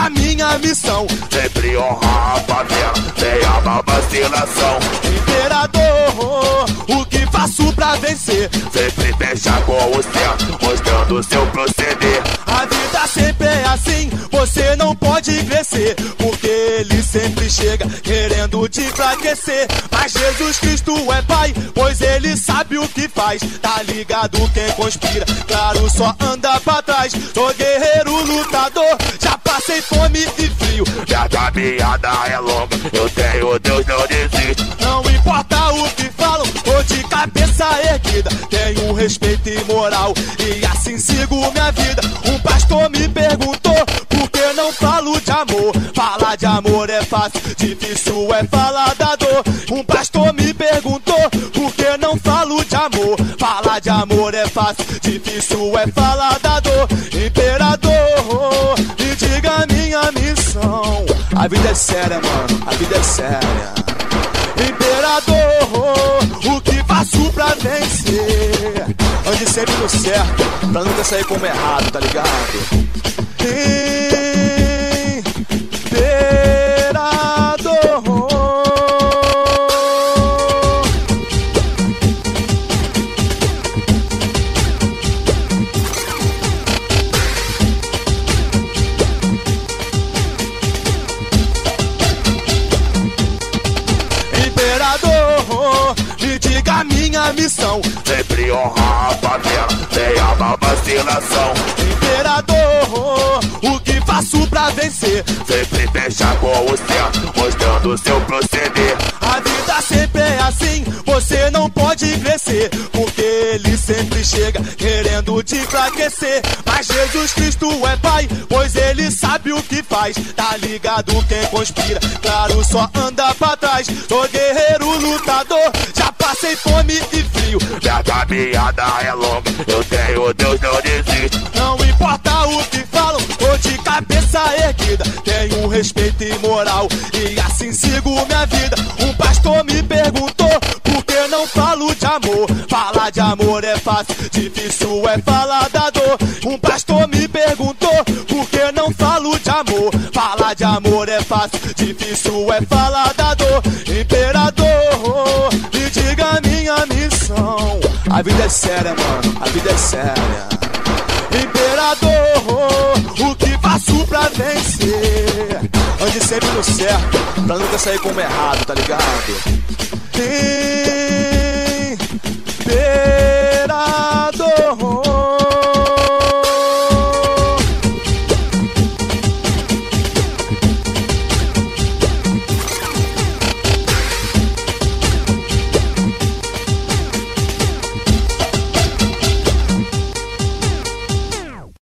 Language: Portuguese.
diga a minha missão: sempre honrar a favela, sem a vacilação. Imperador, o que faço pra vencer? Sempre deixar com o certo, mostrando o seu proceder. A vida sempre é assim, você não pode crescer, porque ele sempre chega querendo te enfraquecer. Mas Jesus Cristo é Pai, pois ele sabe o que faz. Tá ligado quem conspira, claro, só anda pra trás. Sou guerreiro lutador, já passei fome e frio. Minha caminhada é longa, eu tenho Deus, não desisto. Não importa o que falam, tô de cabeça erguida. Tenho respeito e moral, e assim sigo minha vida. Um pastor me perguntou por que não falo de amor. Falar de amor é fácil, difícil é falar da dor. Um pastor me perguntou por que não falo de amor. Falar de amor é fácil, difícil é falar da dor. Imperador, me diga a minha missão. A vida é séria, mano, a vida é séria. Imperador, o que faço pra vencer? Ande sempre no certo, pra nunca sair como errado, tá ligado? Imperador, me diga a minha missão: sempre honrar a favela, sem a vacilação. Imperador, o que faço pra vencer? Sempre deixar com o certo, mostrando o seu proceder. A vida sempre é assim, você não pode crescer, porque ele sempre chega querendo te enfraquecer. Mas Jesus Cristo é Pai, pois ele sabe o que faz. Tá ligado quem conspira, claro, só anda pra trás. Sou guerreiro lutador, já passei fome e frio. Minha caminhada é longa, eu tenho Deus, não desisto. Não importa o que falam, tô de cabeça erguida. Tenho respeito e moral, e assim sigo minha vida. Um pastor me perguntou por que não falo de amor. Falar de amor é fácil, difícil é falar da dor. Um pastor me perguntou por que não falo de amor. Falar de amor é fácil, difícil é falar da dor. Imperador, me diga a minha missão. A vida é séria, mano, a vida é séria. Imperador, o que faço pra vencer? Ande sempre no certo, pra nunca sair como errado, tá ligado? Imperador.